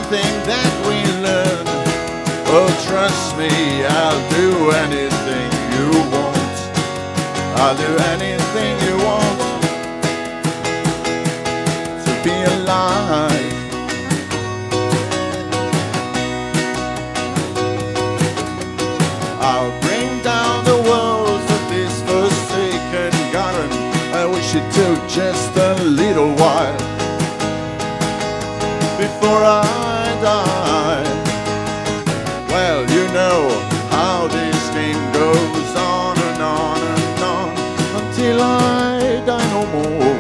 anything that we learn. Oh, trust me, I'll do anything you want. I'll do anything you want to be alive. I'll bring down the walls of this forsaken garden. I wish it took just a little while before I die. Well, you know how this game goes on and on and on until I die no more.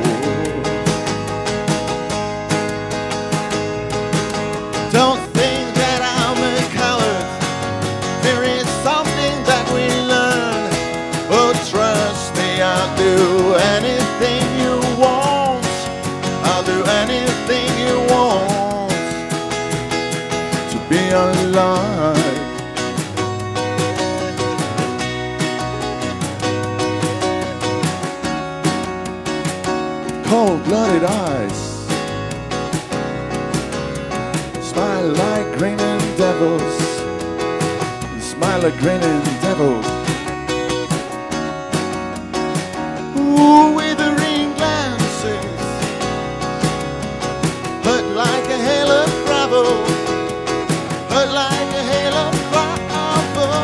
Don't think that I'm a coward. There is something that we learn. Oh, trust me, I'll do anything you want. I'll do anything you want to be alive. Cold-blooded eyes smile like grinning devils. Smile like grinning devils. Ooh, withering glances hurt like a hail of gravel. Hurt like a hail of gravel.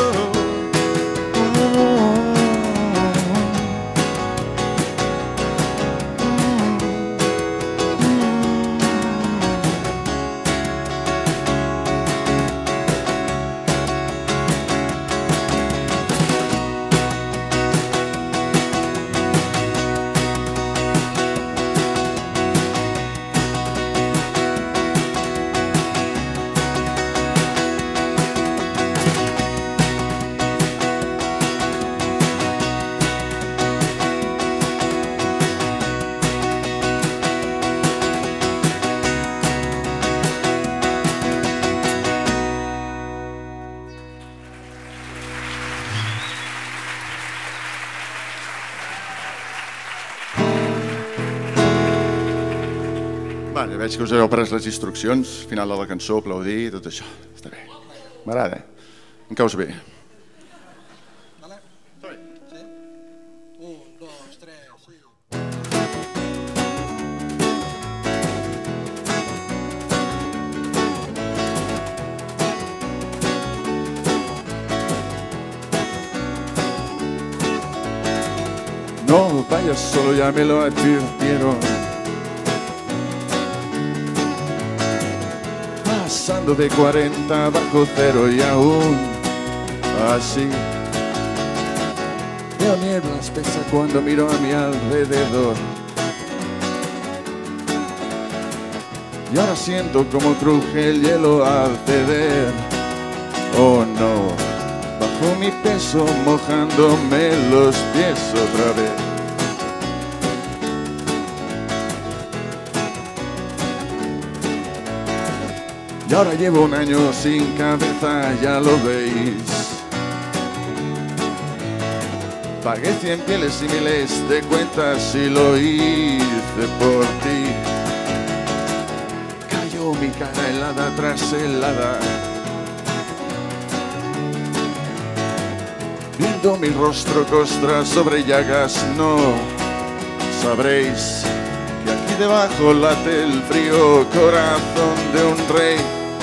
Vale, veig que us heu pres les instruccions, final de la cançó, aplaudir, tot això. Està bé. M'agrada. Em caus bé. Vale? Sí? 1, 2, 3, sí. No vayas solo, ya me lo advirtieron. Pasando de 40 bajo cero y aún así. Veo niebla espesa cuando miro a mi alrededor. Y ahora siento como cruje el hielo al ceder. Oh no, bajo mi peso mojándome los pies otra vez. Y ahora llevo un año sin cabeza, ya lo veis. Pagué 100 pieles y miles de cuentas y lo hice por ti. Cayó mi cara helada tras helada. Viendo mi rostro costra sobre llagas, no sabréis que aquí debajo late el frío corazón de un rey.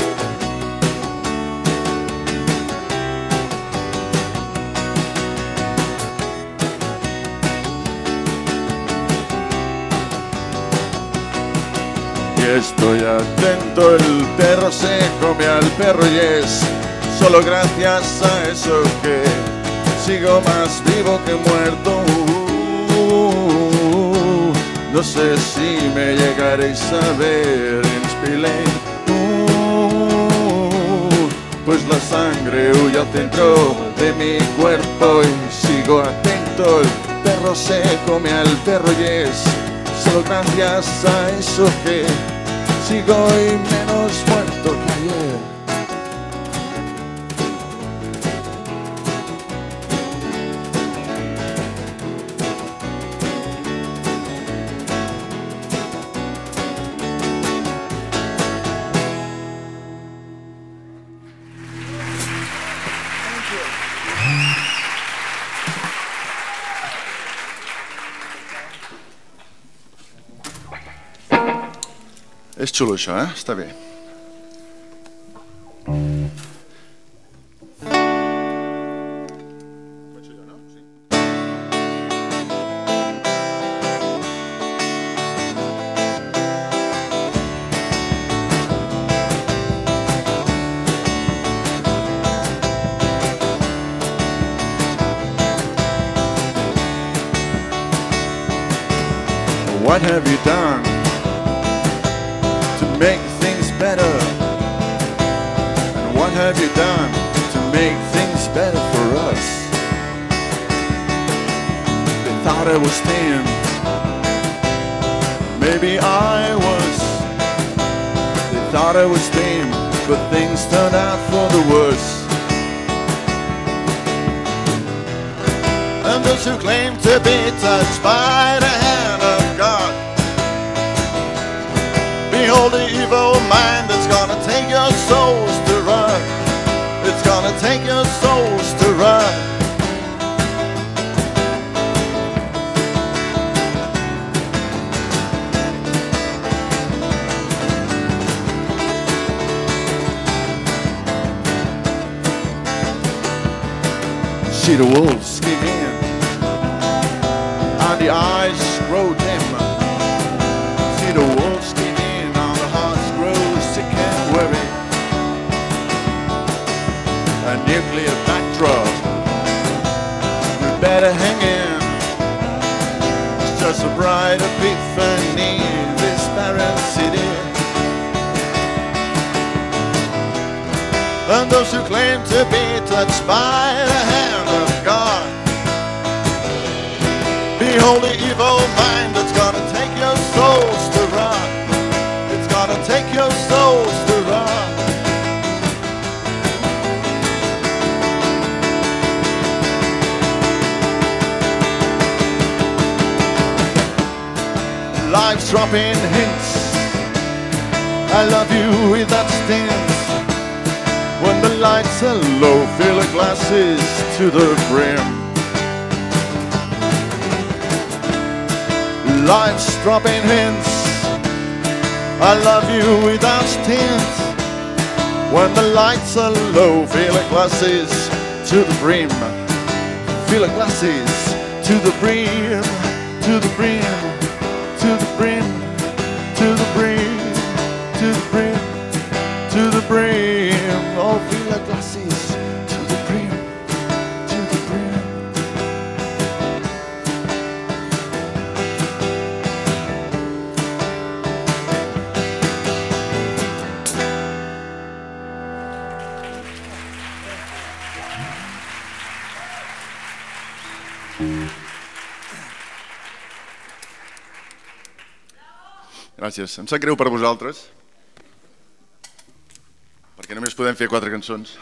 Y estoy atento, el perro se come al perro y es solo gracias a eso que sigo más vivo que muerto. No sé si me llegaréis a ver en Spillane. Pues la sangre huye al centro de mi cuerpo y sigo atento. El perro se come al perro y es solo gracias a eso que sigo hoy menos muerto que ayer. És xulo això, Està bé. What have you done to make things better? And what have you done to make things better for us? They thought I was tame, maybe I was. They thought I was tame, but things turned out for the worse. And those who claim to be touched by the hand of God, behold the evil mind that's gonna take your souls to run. It's gonna take your souls to run. See the wolves give in, and the eyes grow dim. See the wolves give in, and the hearts grow sick and weary. A nuclear backdrop, we better hang in. It's just a bright epiphany in this barren city. And those who claim to be touched by the hand of God, behold the evil mind that's gonna take your souls to run. It's gonna take your souls to run. Life's dropping hints, I love you without stints. When the lights are low, fill the glasses to the brim. Life's dropping hints, I love you without stint. When the lights are low, fill the glasses to the brim. Fill the glasses to the brim, to the brim, to the brim, to the brim, to the brim, to the brim. Oh, fill the glasses to the brim, to the brim. Gràcies. Em sap greu per vosaltres, perquè només podem fer 4 cançons.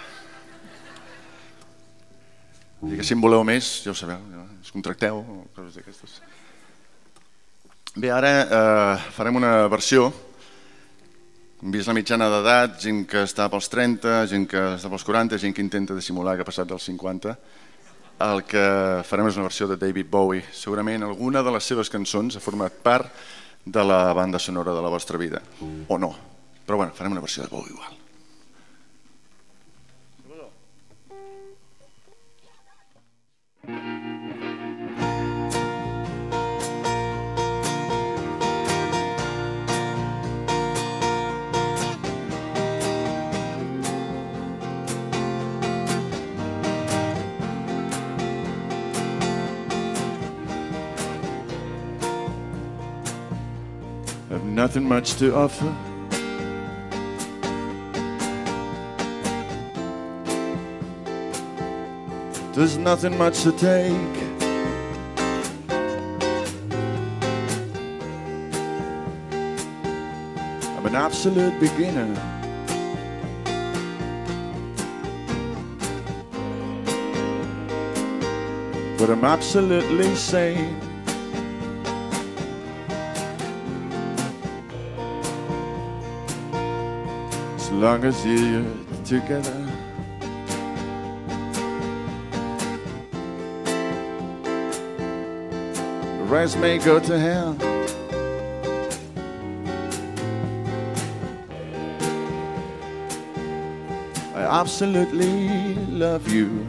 I que si en voleu més, ja ho sabeu, ens contracteu o coses d'aquestes. Bé, ara farem una versió. Hem vist la mitjana d'edat, gent que està pels 30, gent que està pels 40, gent que intenta dissimular que ha passat dels 50. El que farem és una versió de David Bowie. Segurament alguna de les seves cançons ha format part de la banda sonora de la vostra vida. O no. Però bueno, farem una versió de Bowie igual. I've nothing much to offer. There's nothing much to take. I'm an absolute beginner. But I'm absolutely sane. As long as you're together. The rest may go to hell. absolutely love you.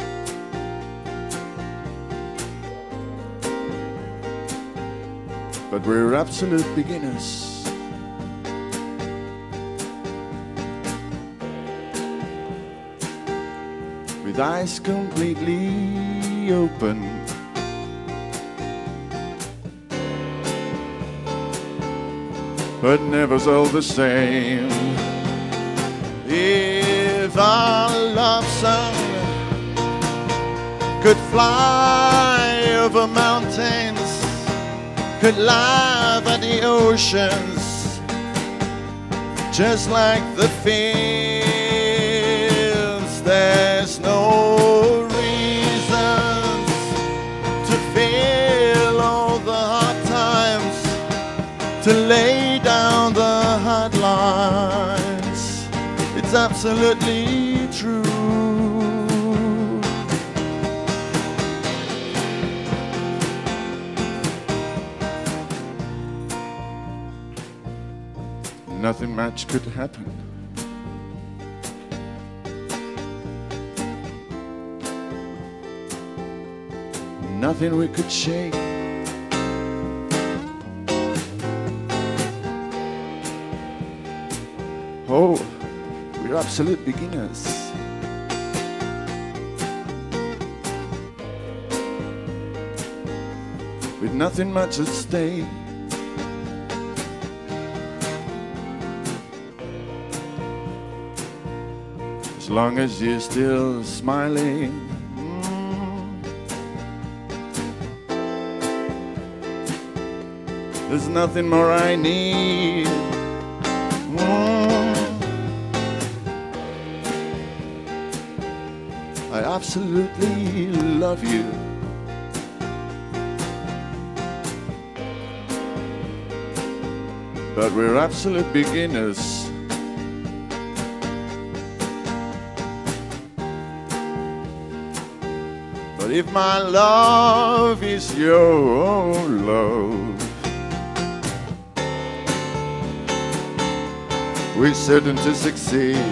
But we're absolute beginners. With eyes completely open. But never's all the same. If our love song could fly over mountains, could laugh at the oceans, just like the fields, there's no reason to feel all the hard times, to lay down the hard lines. It's absolutely true. Nothing much could happen. Nothing we could shake. Oh, we're absolute beginners. With nothing much at stake. As long as you're still smiling. There's nothing more I need. I absolutely love you. But we're absolute beginners. But if my love is your love, we're certain to succeed.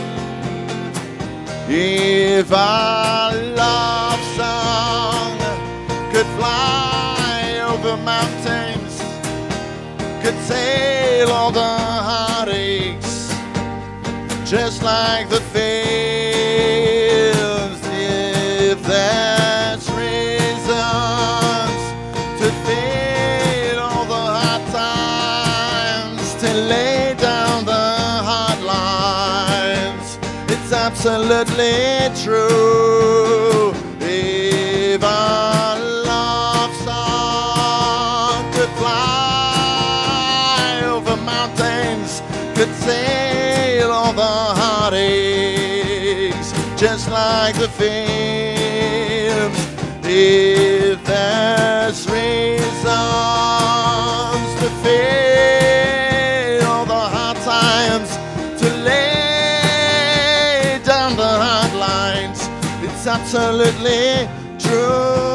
If our love song could fly over mountains, could sail all the heartaches, just like the fields. If there's reasons to feel all the hard times, to lay down the hard lines, it's absolutely true. If our love song could fly over mountains, could sail all the heartaches, just like the fields. If there's reasons to feel all the hard times, to lay down the hard lines, it's absolutely true.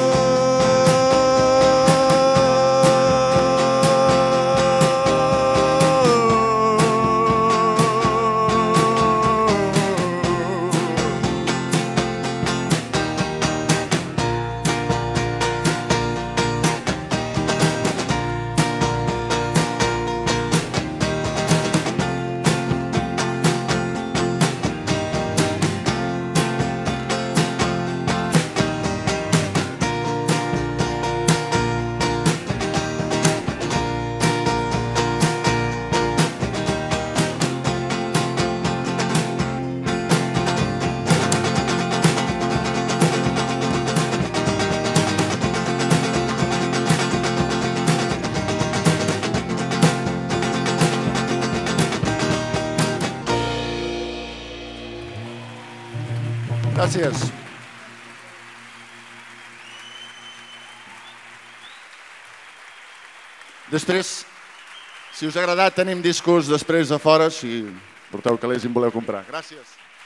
Gràcies. Després, si us ha agradat, tenim discos després a fora, si porteu calés i en voleu comprar. Gràcies.